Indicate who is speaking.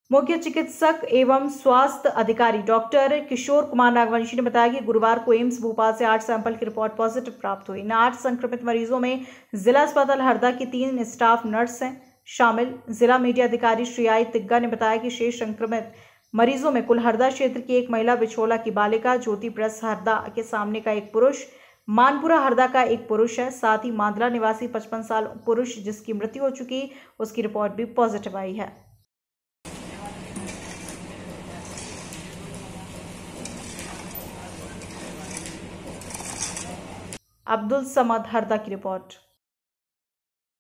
Speaker 1: मुख्य चिकित्सक एवं स्वास्थ्य अधिकारी डॉक्टर किशोर कुमार नागवंशी ने बताया कि गुरुवार को एम्स भोपाल से 8 सैंपल की रिपोर्ट पॉजिटिव प्राप्त हुई। इन 8 संक्रमित मरीजों में जिला अस्पताल हरदा की 3 स्टाफ नर्स हैं शामिल। जिला मीडिया अधिकारी श्रीआई तिग्गा ने बताया कि शेष संक्रमित मरीजों में कुल हरदा क्षेत्र की 1 महिला, बिछोला की बालिका, ज्योति प्रेस हरदा के सामने का 1 पुरुष, मानपुरा हरदा का 1 पुरुष है। साथ ही मांदला निवासी 55 साल पुरुष जिसकी मृत्यु हो चुकी, उसकी रिपोर्ट भी पॉजिटिव आई है। अब्दुल समद हरदा की रिपोर्ट।